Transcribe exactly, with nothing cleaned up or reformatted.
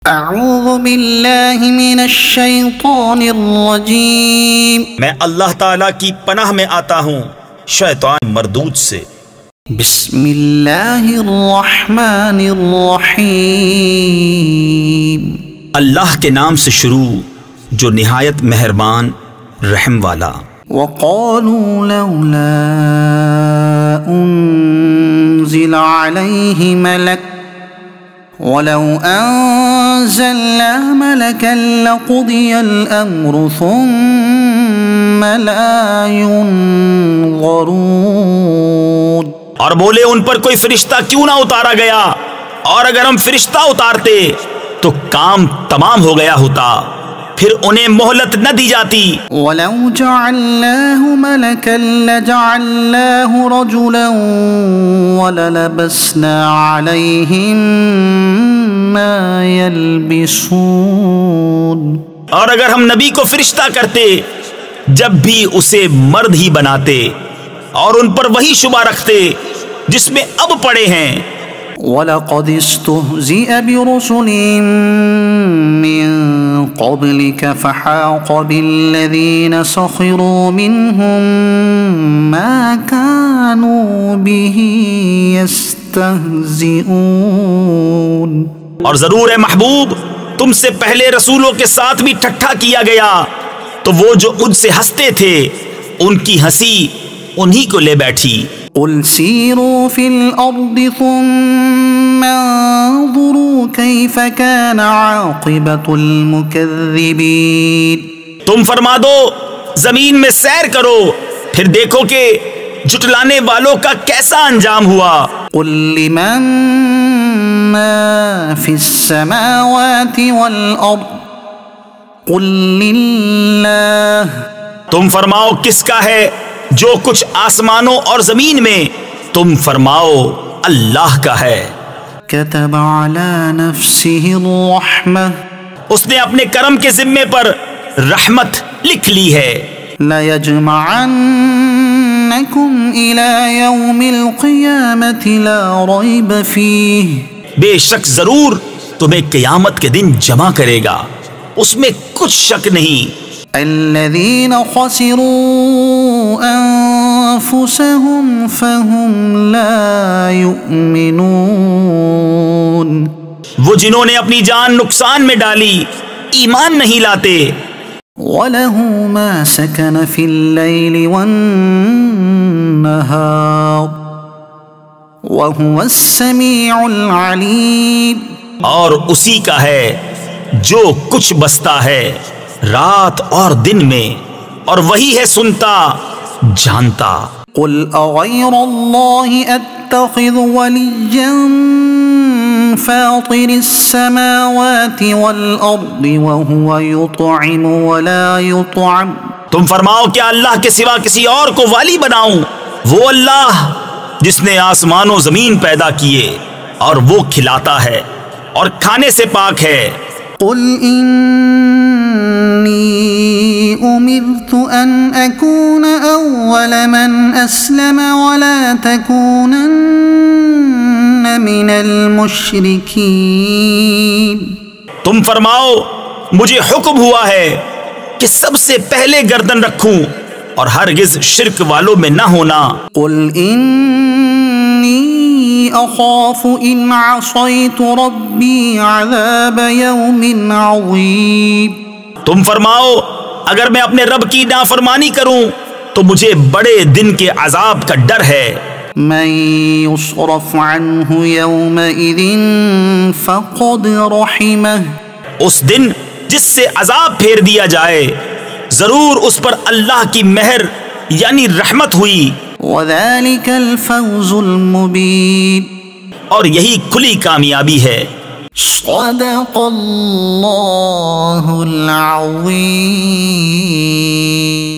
اعوذ باللہ من الشیطان الرجیم، میں اللہ تعالیٰ کی پناہ میں آتا ہوں شیطان مردود سے۔ بسم اللہ الرحمن الرحیم، اللہ کے نام سے شروع جو نہایت مہربان رحم والا۔ وقالوا لولا انزل علیہ ملک ولو انزلنا ملکا لقضی الامر ثم لا ينظرون۔ اور بولے ان پر کوئی فرشتہ کیوں نہ اتارا گیا، اور اگر ہم فرشتہ اتارتے تو کام تمام ہو گیا ہوتا، پھر انہیں مہلت نہ دی جاتی۔ وَلَوْ جَعَلْنَاهُ مَلَكًا لَجَعَلْنَاهُ رَجُلًا وَلَلَبَسْنَا عَلَيْهِمْ مَا يَلْبِسُونَ۔ اور اگر ہم نبی کو فرشتہ کرتے جب بھی اسے مرد ہی بناتے، اور ان پر وہی شبہ رکھتے جس میں اب پڑے ہیں۔ وَلَقَدِ اسْتُهْزِئَ بِرُسُلٍ مِّن قَبْلِكَ فَحَاقَ بِالَّذِينَ سَخِرُوا مِنْهُمْ مَا كَانُوا بِهِ يَسْتَهْزِئُونَ۔ اور ضرور ہے محبوب تم سے پہلے رسولوں کے ساتھ بھی ٹھٹھا کیا گیا، تو وہ جو ان سے ہنستے تھے ان کی ہنسی انہی کو لے بیٹھی۔ قل سیروا فی الارض ثم انظروا کیف کان عاقبۃ المکذبین۔ تم فرما دو زمین میں سیر کرو، پھر دیکھو کہ جھٹلانے والوں کا کیسا انجام ہوا۔ قل لمن ما فی السماوات والارض قل للہ۔ تم فرماؤ کس کا ہے جو کچھ آسمانوں اور زمین میں، تم فرماؤ اللہ کا ہے۔ کتب علی نفسہ الرحمہ، اس نے اپنے کرم کے ذمے پر رحمت لکھ لی ہے۔ لَيَجْمَعَنَّكُمْ إِلَى يَوْمِ الْقِيَامَةِ لَا رَيْبَ فِيهِ۔ بے شک ضرور تمہیں قیامت کے دن جمع کرے گا، اس میں کچھ شک نہیں۔ الذین خسروا انفسهم فهم لا یؤمنون۔ وہ جنہوں نے اپنی جان نقصان میں ڈالی ایمان نہیں لاتے۔ وَلَهُ مَا سَكَنَ فِي اللَّيْلِ وَالنَّهَارِ وَهُوَ السَّمِيعُ الْعَلِيمُ۔ اور اسی کا ہے جو کچھ بستا ہے رات اور دن میں، اور وہی ہے سنتا جانتا۔ قل اغیر اللہ اتخذ ولیا فاطر السماوات والارض وهو یطعم ولا یطعم۔ تم فرماؤ کیا اللہ کے سوا کسی اور کو والی بناؤں؟ وہ اللہ جس نے آسمان و زمین پیدا کیے اور وہ کھلاتا ہے اور کھانے سے پاک ہے۔ قل انی امرت ان اکون اول من اسلم ولا تکونن من المشرکین۔ تم فرماؤ مجھے حکم ہوا ہے کہ سب سے پہلے گردن رکھوں اور ہرگز شرک والوں میں نہ ہونا۔ قل انی اخاف ان عصیت ربی عذاب یوم عظیم۔ تم فرماؤ اگر میں اپنے رب کی نافرمانی کروں تو مجھے بڑے دن کے عذاب کا ڈر ہے۔ من یصرف عنہ یومئذ فقد رحمہ۔ اس دن جس سے عذاب پھیر دیا جائے ضرور اس پر اللہ کی مہر یعنی رحمت ہوئی۔ وذلک الفوز المبین۔ اور یہی کھلی کامیابی ہے۔ صدق اللہ العظیم۔